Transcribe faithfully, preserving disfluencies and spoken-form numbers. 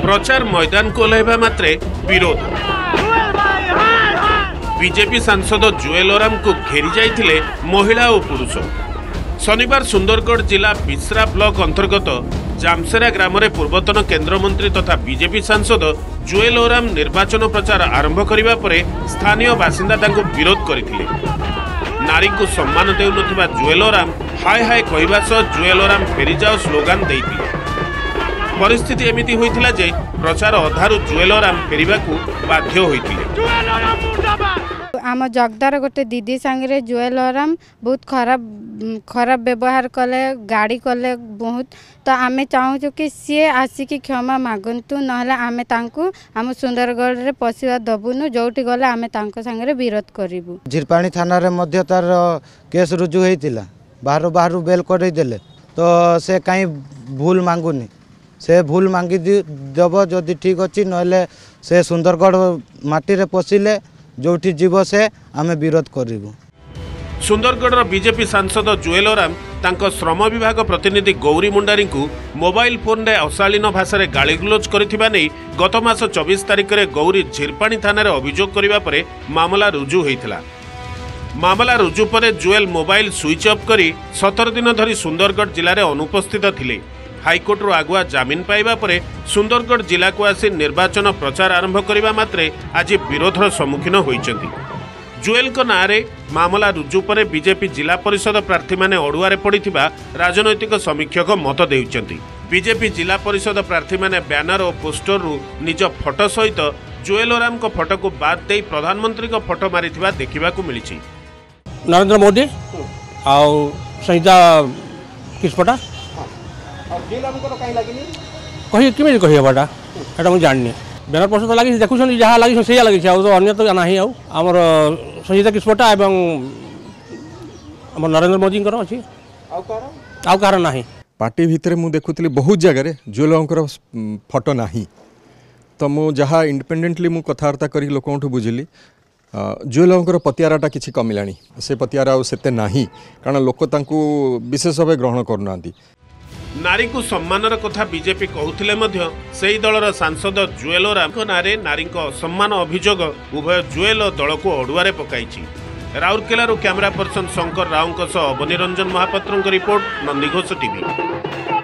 प्रचार मैदान को ओह्लैबा मात्रे विरोध। बीजेपी सांसद जुएल ओराम को घेरी जाइथिले महिला और पुरुष। शनिवार सुंदरगढ़ जिला बिस्रा ब्लॉक अंतर्गत जामसेरा ग्राम में पूर्वतन केंद्रमंत्री तथा बीजेपी सांसद जुएल ओराम निर्वाचन प्रचार आरंभ करने पर स्थानीय बासिंदा तांको विरोध करथिले। नारी को सम्मान देउनथिबा जुएल ओराम हाय हाय कहवा सह जुएल ओराम फेरी जाओ स्लोगान देइथिले। परिस्थिति एमिति होइथिला जे प्रचार अधारु जुएल ओराम फेरिबाकू बाध्य होइथिले। आम जगदार गोटे दीदी सांगे जुएल ओराम बहुत खराब खराब व्यवहार कले गाड़ी कले बहुत। तो आमे चाहूँ कि सी आसिक क्षमा मागंतु नहले आमे तांकु आम सुंदरगढ़ रे पशिवा दबुनु जोठी गले आमे तांको सांगे विरोध करिवु। झिरपाणी थाना रे मध्य तार केस रुजु हेतिला बाहर बाहर बेल कर देले तो से कहीं भूल मांगुनी से भूल मांगी देव जदि ठीक अच्छी नहले से सुंदरगढ़ माटी रे पशिले जोठी जीव से आमे विरोध करिवु। सुंदरगढ़ बीजेपी सांसद जुएल ओराम तांको श्रम विभाग प्रतिनिधि गौरी मुंडारी को मोबाइल फोन रे अशालीन भाषा गाड़ीगुलोज करथिबा नै गत मास चौबीस तारिख रे गौरी झिरपाणी थाना रे अभियोग करिबा परे मामला रुजु होइथिला। मामला रुजु परे जुएल मोबाइल स्विच ऑफ करी सतर दिन धरी सुंदरगढ़ जिले में अनुपस्थित थिले। हाईकोर्ट रो आगुआ जमीन पाइबा परे सुंदरगढ़ जिला को आसी निर्वाचन प्रचार आरंभ करिबा मात्रे आज विरोधर सम्मुखीन होइचंती। जुएल को नारे मामला रुजु परे बीजेपी जिला परिषद प्रार्थी माने अड़ुआरे पड़िथिबा राजनैतिक समीक्षक मत देउचंती। बीजेपी जिला परिषद प्रार्थी माने बैनर और पोस्टर रु निज फोटो सहित जुएल ओराम को फोटो को बाद दे प्रधानमंत्री को फोटो मारिथिबा देखिबाकू मिलिछि। नरेंद्र मोदी आउ संहिता किसपटा कही किमें कही हबाटा एटा मुझे जाननी बैनर पोस्टर लगी देखुं जहाँ लगी से लगी तो अन्य तो ना आमर संहिता किसपटा एवं आम नरेंद्र मोदी अच्छी आउ कहार ना पार्टी भितर मुझे देखुली बहुत जगह जुएल फोटो ना तो मु जहाँ इंडिपेंडेंटली मु कथबार्ता कर लोक बुझिली जुएल पतियाराटा किसी कमिला से पतियारा सेते नाही कारण लोक तांकू विशेष भाव ग्रहण करना। नारी को सम्मानर कथा बीजेपी कहूथिले मध्य सेही दलर सांसद जुएल ओराम नारे नारी असम्मान अभियोग उभय जुएल और दल को अड़ुआरे पकाइछि। Rourkela camera person Shankar Rao Abani Ranjan Mahapatra report Nandighosh TV.